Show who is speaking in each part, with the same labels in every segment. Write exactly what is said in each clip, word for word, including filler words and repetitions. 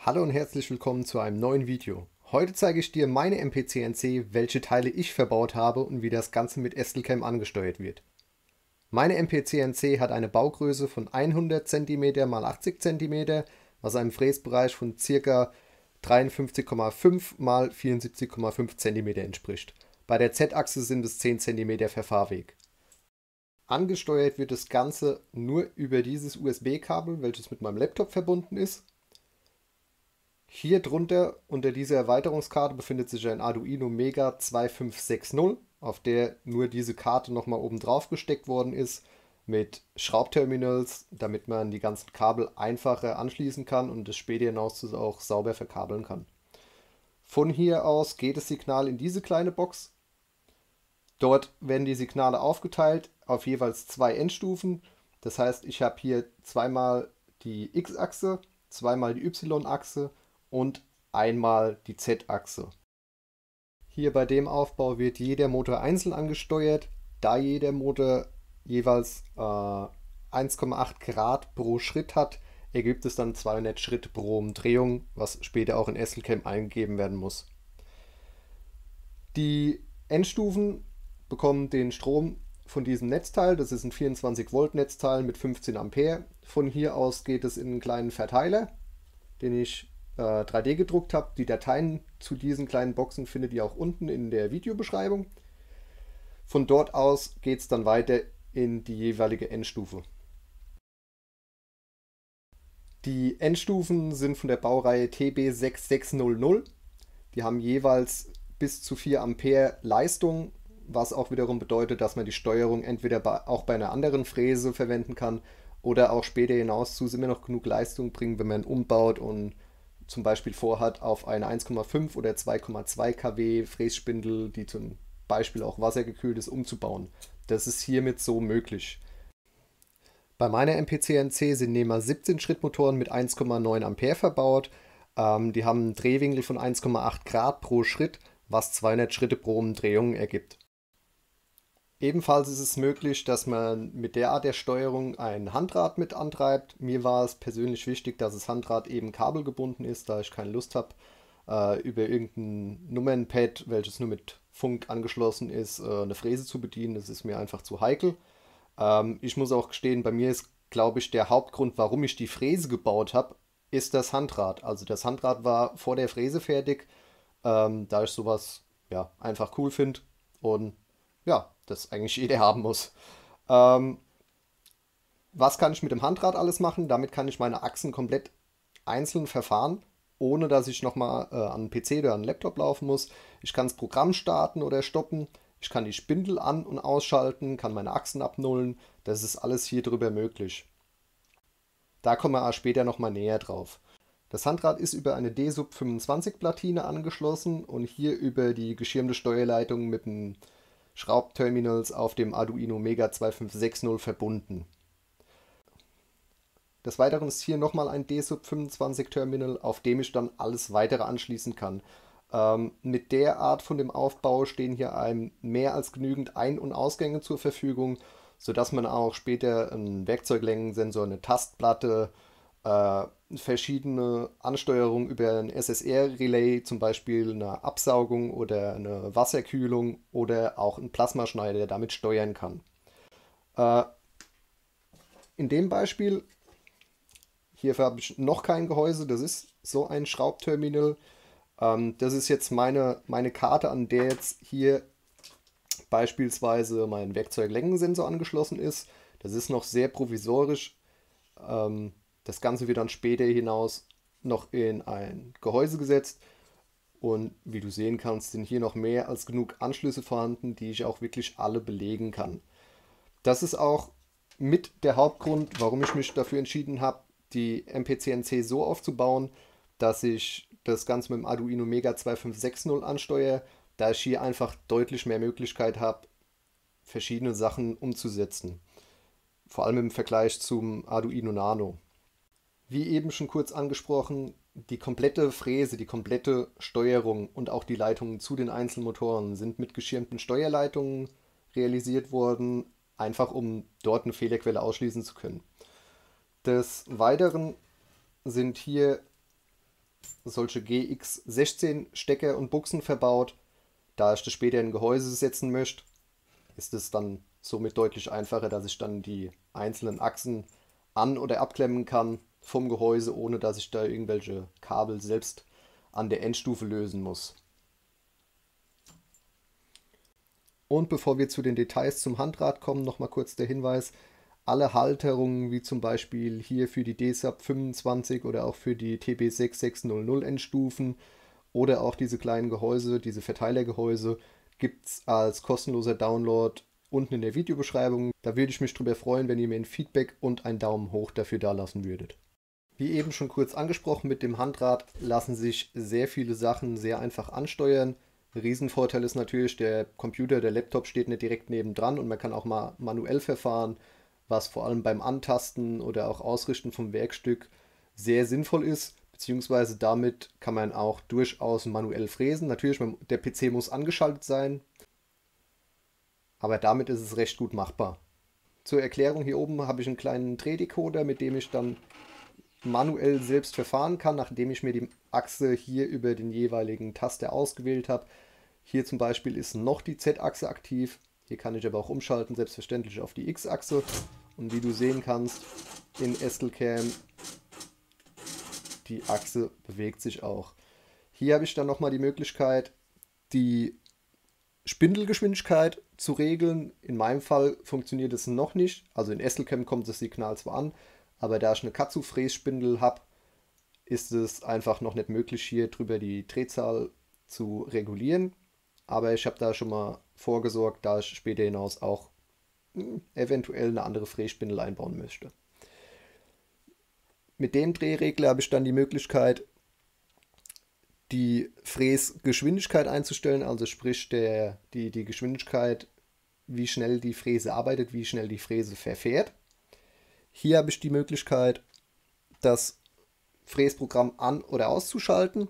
Speaker 1: Hallo und herzlich willkommen zu einem neuen Video. Heute zeige ich dir meine M P C N C, welche Teile ich verbaut habe und wie das Ganze mit Estelcam angesteuert wird. Meine M P C N C hat eine Baugröße von hundert Zentimeter mal achtzig Zentimeter, was einem Fräsbereich von ca. dreiundfünfzig Komma fünf mal vierundsiebzig Komma fünf Zentimeter entspricht. Bei der Z-Achse sind es zehn Zentimeter Verfahrweg. Angesteuert wird das Ganze nur über dieses U S B-Kabel, welches mit meinem Laptop verbunden ist. Hier drunter unter dieser Erweiterungskarte befindet sich ein Arduino Mega zwei fünf sechs null, auf der nur diese Karte nochmal oben drauf gesteckt worden ist mit Schraubterminals, damit man die ganzen Kabel einfacher anschließen kann und es später hinaus auch sauber verkabeln kann. Von hier aus geht das Signal in diese kleine Box. Dort werden die Signale aufgeteilt auf jeweils zwei Endstufen. Das heißt, ich habe hier zweimal die X-Achse, zweimal die Y-Achse und einmal die Z-Achse. Hier bei dem Aufbau wird jeder Motor einzeln angesteuert, da jeder Motor jeweils äh, eins Komma acht Grad pro Schritt hat, ergibt es dann zweihundert Schritt pro Umdrehung, was später auch in Estelcam eingegeben werden muss. Die Endstufen bekommen den Strom von diesem Netzteil, das ist ein vierundzwanzig Volt Netzteil mit fünfzehn Ampere. Von hier aus geht es in einen kleinen Verteiler, den ich äh, drei D gedruckt habe. Die Dateien zu diesen kleinen Boxen findet ihr auch unten in der Videobeschreibung. Von dort aus geht es dann weiter in die jeweilige Endstufe. Die Endstufen sind von der Baureihe T B sechs sechs null null. Die haben jeweils bis zu vier Ampere Leistung, was auch wiederum bedeutet, dass man die Steuerung entweder bei, auch bei einer anderen Fräse verwenden kann oder auch später hinaus zu immer noch genug Leistung bringen, wenn man umbaut und zum Beispiel vorhat, auf eine eins Komma fünf oder zwei Komma zwei Kilowatt Frässpindel, die zum Beispiel auch wassergekühlt ist, umzubauen. Das ist hiermit so möglich. Bei meiner M P C N C sind NEMA siebzehn Schrittmotoren mit eins Komma neun Ampere verbaut. Ähm, die haben einen Drehwinkel von eins Komma acht Grad pro Schritt, was zweihundert Schritte pro Umdrehung ergibt. Ebenfalls ist es möglich, dass man mit der Art der Steuerung ein Handrad mit antreibt. Mir war es persönlich wichtig, dass das Handrad eben kabelgebunden ist, da ich keine Lust habe, äh, über irgendein Nummernpad, welches nur mit Funk angeschlossen ist, äh, eine Fräse zu bedienen. Das ist mir einfach zu heikel. Ähm, ich muss auch gestehen, bei mir ist, glaube ich, der Hauptgrund, warum ich die Fräse gebaut habe, ist das Handrad. Also das Handrad war vor der Fräse fertig, ähm, da ich sowas ja, einfach cool finde und ja, das eigentlich jeder haben muss. Ähm, was kann ich mit dem Handrad alles machen? Damit kann ich meine Achsen komplett einzeln verfahren, ohne dass ich nochmal äh, an einen P C oder an einen Laptop laufen muss. Ich kann das Programm starten oder stoppen. Ich kann die Spindel an- und ausschalten, kann meine Achsen abnullen. Das ist alles hier drüber möglich. Da kommen wir später nochmal näher drauf. Das Handrad ist über eine D Sub fünfundzwanzig Platine angeschlossen und hier über die geschirmte Steuerleitung mit dem Schraubterminals auf dem Arduino Mega zwei fünf sechs null verbunden. Des Weiteren ist hier nochmal ein D Sub fünfundzwanzig Terminal, auf dem ich dann alles weitere anschließen kann. Ähm, mit der Art von dem Aufbau stehen hier einem mehr als genügend Ein- und Ausgänge zur Verfügung, sodass man auch später einen Werkzeuglängensensor, eine Tastplatte, äh, verschiedene Ansteuerungen über ein S S R-Relay, zum Beispiel eine Absaugung oder eine Wasserkühlung oder auch einen Plasmaschneider, der damit steuern kann. Äh, in dem Beispiel, hierfür habe ich noch kein Gehäuse, das ist so ein Schraubterminal. Ähm, das ist jetzt meine, meine Karte, an der jetzt hier beispielsweise mein Werkzeuglängensensor angeschlossen ist. Das ist noch sehr provisorisch. Ähm, das Ganze wird dann später hinaus noch in ein Gehäuse gesetzt. Und wie du sehen kannst, sind hier noch mehr als genug Anschlüsse vorhanden, die ich auch wirklich alle belegen kann. Das ist auch mit der Hauptgrund, warum ich mich dafür entschieden habe, die M P C N C so aufzubauen, dass ich das Ganze mit dem Arduino Mega zwei fünf sechs null ansteuere, da ich hier einfach deutlich mehr Möglichkeit habe, verschiedene Sachen umzusetzen. Vor allem im Vergleich zum Arduino Nano. Wie eben schon kurz angesprochen, die komplette Fräse, die komplette Steuerung und auch die Leitungen zu den einzelnen Motoren sind mit geschirmten Steuerleitungen realisiert worden, einfach um dort eine Fehlerquelle ausschließen zu können. Des Weiteren sind hier solche G X sechzehn Stecker und Buchsen verbaut. Da ich das später in ein Gehäuse setzen möchte, ist es dann somit deutlich einfacher, dass ich dann die einzelnen Achsen an- oder abklemmen kann vom Gehäuse, ohne dass ich da irgendwelche Kabel selbst an der Endstufe lösen muss. Und bevor wir zu den Details zum Handrad kommen, nochmal kurz der Hinweis: Alle Halterungen, wie zum Beispiel hier für die D S A P fünfundzwanzig oder auch für die T B sechs sechs null null Endstufen oder auch diese kleinen Gehäuse, diese Verteilergehäuse, gibt es als kostenloser Download unten in der Videobeschreibung. Da würde ich mich drüber freuen, wenn ihr mir ein Feedback und einen Daumen hoch dafür dalassen würdet. Wie eben schon kurz angesprochen, mit dem Handrad lassen sich sehr viele Sachen sehr einfach ansteuern. Ein Riesenvorteil ist natürlich, der Computer, der Laptop steht nicht direkt nebendran und man kann auch mal manuell verfahren, was vor allem beim Antasten oder auch Ausrichten vom Werkstück sehr sinnvoll ist, beziehungsweise damit kann man auch durchaus manuell fräsen. Natürlich, der P C muss angeschaltet sein, aber damit ist es recht gut machbar. Zur Erklärung: Hier oben habe ich einen kleinen Drehdecoder, mit dem ich dann manuell selbst verfahren kann, nachdem ich mir die Achse hier über den jeweiligen Taster ausgewählt habe. Hier zum Beispiel ist noch die Z-Achse aktiv. Hier kann ich aber auch umschalten, selbstverständlich auf die X-Achse. Und wie du sehen kannst, in Estelcam, die Achse bewegt sich auch. Hier habe ich dann nochmal die Möglichkeit, die Spindelgeschwindigkeit zu regeln. In meinem Fall funktioniert es noch nicht. Also in Estelcam kommt das Signal zwar an, aber da ich eine Katsu-Frässpindel habe, ist es einfach noch nicht möglich, hier drüber die Drehzahl zu regulieren. Aber ich habe da schon mal vorgesorgt, da ich später hinaus auch mh, eventuell eine andere Frässpindel einbauen möchte. Mit dem Drehregler habe ich dann die Möglichkeit, die Fräsgeschwindigkeit einzustellen, also sprich der, die, die Geschwindigkeit, wie schnell die Fräse arbeitet, wie schnell die Fräse verfährt. Hier habe ich die Möglichkeit, das Fräsprogramm an- oder auszuschalten.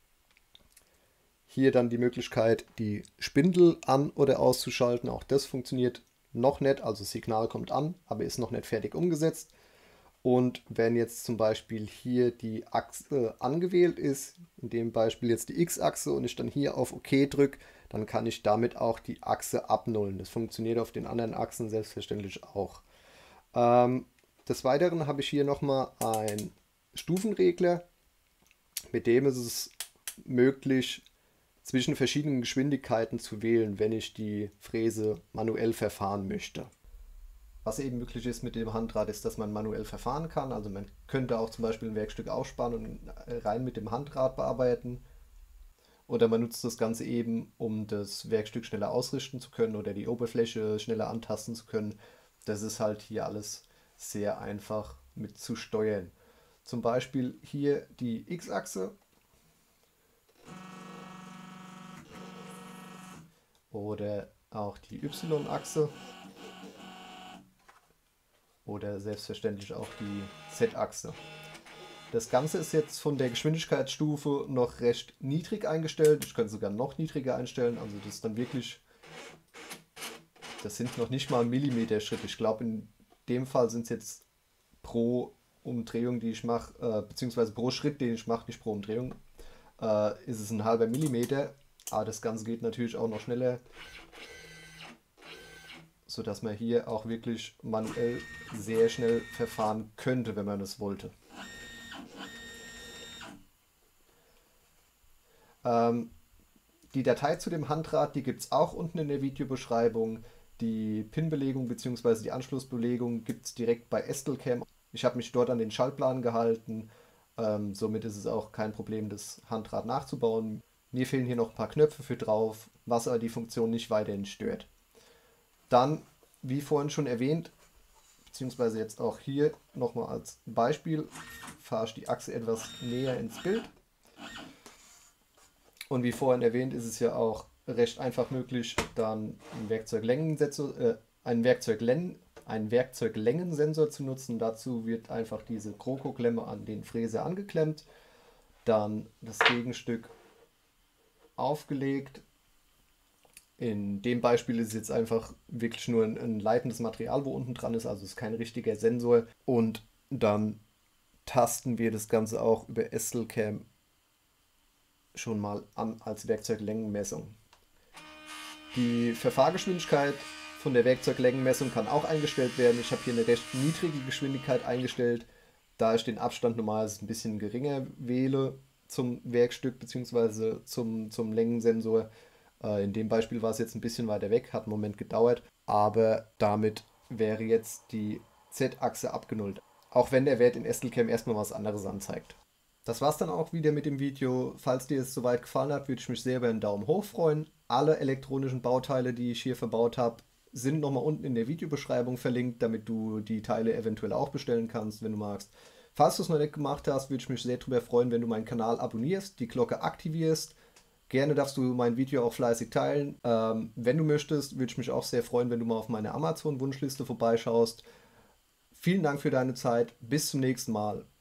Speaker 1: Hier dann die Möglichkeit, die Spindel an- oder auszuschalten. Auch das funktioniert noch nicht, also das Signal kommt an, aber ist noch nicht fertig umgesetzt. Und wenn jetzt zum Beispiel hier die Achse angewählt ist, in dem Beispiel jetzt die X-Achse, und ich dann hier auf OK drücke, dann kann ich damit auch die Achse abnullen. Das funktioniert auf den anderen Achsen selbstverständlich auch. Ähm, des Weiteren habe ich hier nochmal einen Stufenregler, mit dem ist es möglich, zwischen verschiedenen Geschwindigkeiten zu wählen, wenn ich die Fräse manuell verfahren möchte. Was eben möglich ist mit dem Handrad, ist, dass man manuell verfahren kann. Also man könnte auch zum Beispiel ein Werkstück aufsparen und rein mit dem Handrad bearbeiten. Oder man nutzt das Ganze eben, um das Werkstück schneller ausrichten zu können oder die Oberfläche schneller antasten zu können. Das ist halt hier alles sehr einfach mit zu steuern. Zum Beispiel hier die X-Achse oder auch die Y-Achse oder selbstverständlich auch die Z-Achse. Das Ganze ist jetzt von der Geschwindigkeitsstufe noch recht niedrig eingestellt. Ich könnte sogar noch niedriger einstellen. Also das ist dann wirklich, das sind noch nicht mal Millimeter-Schritte. Ich glaube, in dem Fall sind es jetzt pro Umdrehung, die ich mache, äh, beziehungsweise pro Schritt, den ich mache, nicht pro Umdrehung, äh, ist es ein halber Millimeter. Aber das Ganze geht natürlich auch noch schneller, sodass man hier auch wirklich manuell sehr schnell verfahren könnte, wenn man es wollte. Ähm, die Datei zu dem Handrad, die gibt es auch unten in der Videobeschreibung. Die Pin-Belegung bzw. die Anschlussbelegung gibt es direkt bei Estelcam. Ich habe mich dort an den Schaltplan gehalten, ähm, somit ist es auch kein Problem, das Handrad nachzubauen. Mir fehlen hier noch ein paar Knöpfe für drauf, was aber die Funktion nicht weiterhin stört. Dann, wie vorhin schon erwähnt, beziehungsweise jetzt auch hier nochmal als Beispiel, fahre ich die Achse etwas näher ins Bild. Und wie vorhin erwähnt, ist es ja auch recht einfach möglich, dann einen Werkzeuglängensensor, äh, einen, Werkzeuglen einen Werkzeuglängensensor zu nutzen. Dazu wird einfach diese Kroko-Klemme an den Fräser angeklemmt, dann das Gegenstück aufgelegt. In dem Beispiel ist es jetzt einfach wirklich nur ein, ein leitendes Material, wo unten dran ist, also ist kein richtiger Sensor. Und dann tasten wir das Ganze auch über Estelcam schon mal an als Werkzeuglängenmessung. Die Verfahrgeschwindigkeit von der Werkzeuglängenmessung kann auch eingestellt werden. Ich habe hier eine recht niedrige Geschwindigkeit eingestellt, da ich den Abstand normalerweise ein bisschen geringer wähle zum Werkstück bzw. Zum, zum Längensensor. Äh, in dem Beispiel war es jetzt ein bisschen weiter weg, hat einen Moment gedauert, aber damit wäre jetzt die Z-Achse abgenullt. Auch wenn der Wert in Estelcam erstmal was anderes anzeigt. Das war's dann auch wieder mit dem Video. Falls dir es soweit gefallen hat, würde ich mich sehr über einen Daumen hoch freuen. Alle elektronischen Bauteile, die ich hier verbaut habe, sind nochmal unten in der Videobeschreibung verlinkt, damit du die Teile eventuell auch bestellen kannst, wenn du magst. Falls du es noch nicht gemacht hast, würde ich mich sehr darüber freuen, wenn du meinen Kanal abonnierst, die Glocke aktivierst. Gerne darfst du mein Video auch fleißig teilen. Ähm, wenn du möchtest, würde ich mich auch sehr freuen, wenn du mal auf meine Amazon-Wunschliste vorbeischaust. Vielen Dank für deine Zeit. Bis zum nächsten Mal.